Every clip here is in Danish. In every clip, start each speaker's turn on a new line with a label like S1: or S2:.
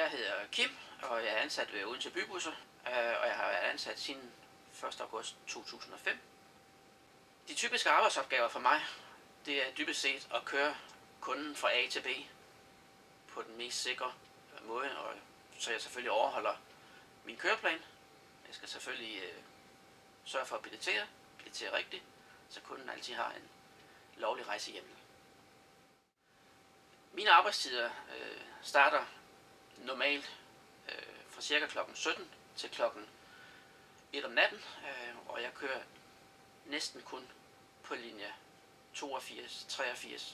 S1: Jeg hedder Kim, og jeg er ansat ved Odense Bybusser, og jeg har været ansat siden 1. august 2005. De typiske arbejdsopgaver for mig, det er dybest set at køre kunden fra A til B på den mest sikre måde, og så jeg selvfølgelig overholder min køreplan. Jeg skal selvfølgelig sørge for at billetere rigtigt, så kunden altid har en lovlig rejse hjem. Mine arbejdstider starter normalt fra cirka kl. 17 til kl. 1 om natten, og jeg kører næsten kun på linje 82-83.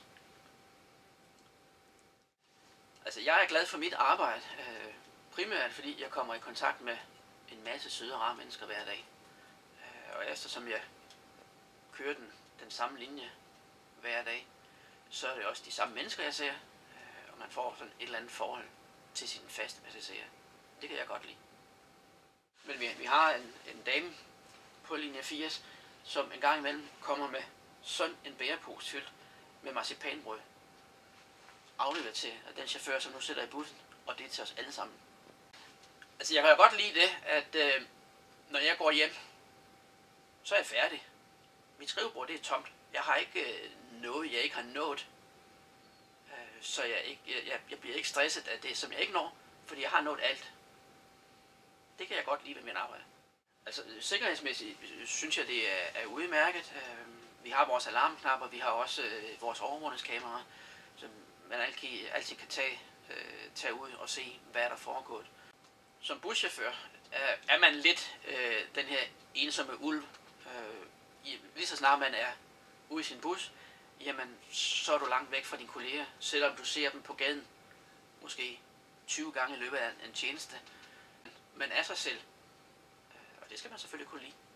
S1: Altså, jeg er glad for mit arbejde, primært fordi jeg kommer i kontakt med en masse søde og rare mennesker hver dag. Og eftersom jeg kører den samme linje hver dag, så er det også de samme mennesker, jeg ser, og man får sådan et eller andet forhold til sine faste passagerer. Det kan jeg godt lide. Men vi har en dame på linje 80, som en gang imellem kommer med sådan en bærepose fyldt med marcipanbrød, afleveret til den chauffør, som nu sidder i bussen, og det er til os alle sammen. Altså, jeg kan jo godt lide det, at når jeg går hjem, så er jeg færdig. Mit skrivebord, det er tomt. Jeg har ikke noget, jeg ikke har nået. Så jeg bliver ikke stresset af det, som jeg ikke når, fordi jeg har nået alt. Det kan jeg godt lide ved min arbejde. Altså, sikkerhedsmæssigt synes jeg, det er udmærket. Vi har vores alarmknapper, vi har også vores overvågningskameraer, som man altid kan tage ud og se, hvad der er foregået. Som buschauffør er man lidt den her ensomme ulv. Lige så snart man er ude i sin bus, jamen så er du langt væk fra dine kolleger, selvom du ser dem på gaden måske 20 gange i løbet af en tjeneste. Man er sig selv, og det skal man selvfølgelig kunne lide.